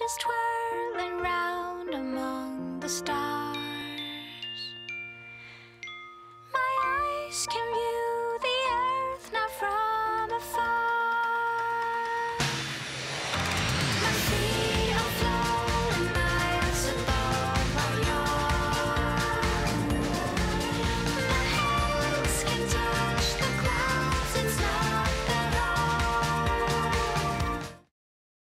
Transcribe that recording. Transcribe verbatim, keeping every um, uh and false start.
is twirling round among the stars. My eyes can